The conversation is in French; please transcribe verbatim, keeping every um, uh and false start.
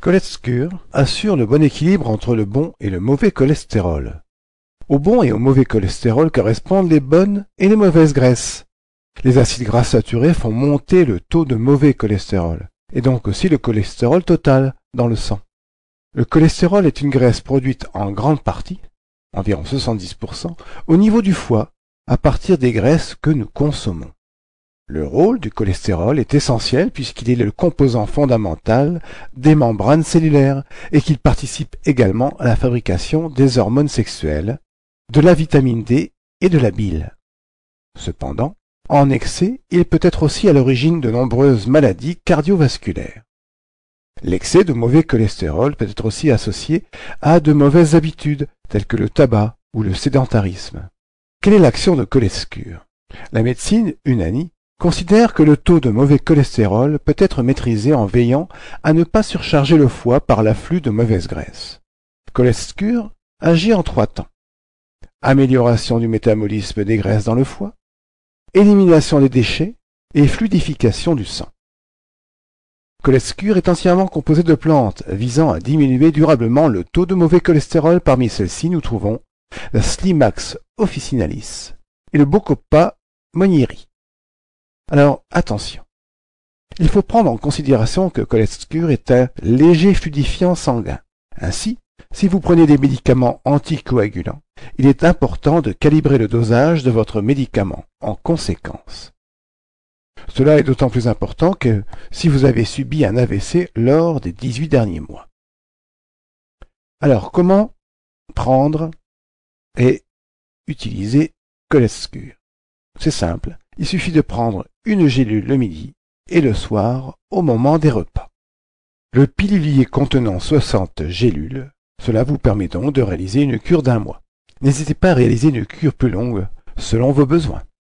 Colescure assure le bon équilibre entre le bon et le mauvais cholestérol. Au bon et au mauvais cholestérol correspondent les bonnes et les mauvaises graisses. Les acides gras saturés font monter le taux de mauvais cholestérol, et donc aussi le cholestérol total dans le sang. Le cholestérol est une graisse produite en grande partie, environ soixante-dix pour cent, au niveau du foie, à partir des graisses que nous consommons. Le rôle du cholestérol est essentiel puisqu'il est le composant fondamental des membranes cellulaires et qu'il participe également à la fabrication des hormones sexuelles, de la vitamine D et de la bile. Cependant, en excès, il peut être aussi à l'origine de nombreuses maladies cardiovasculaires. L'excès de mauvais cholestérol peut être aussi associé à de mauvaises habitudes telles que le tabac ou le sédentarisme. Quelle est l'action de Colescure? La médecine Unani considère que le taux de mauvais cholestérol peut être maîtrisé en veillant à ne pas surcharger le foie par l'afflux de mauvaises graisses. Colescure agit en trois temps. Amélioration du métabolisme des graisses dans le foie, élimination des déchets et fluidification du sang. Colescure est entièrement composé de plantes visant à diminuer durablement le taux de mauvais cholestérol. Parmi celles-ci, nous trouvons la Slimax officinalis et le Bacopa monnieri. Alors, attention. Il faut prendre en considération que Colescure est un léger fluidifiant sanguin. Ainsi, si vous prenez des médicaments anticoagulants, il est important de calibrer le dosage de votre médicament en conséquence. Cela est d'autant plus important que si vous avez subi un A V C lors des dix-huit derniers mois. Alors, comment prendre et utiliser Colescure? C'est simple, il suffit de prendre une gélule le midi et le soir au moment des repas. Le pilulier contenant soixante gélules, cela vous permet donc de réaliser une cure d'un mois. N'hésitez pas à réaliser une cure plus longue selon vos besoins.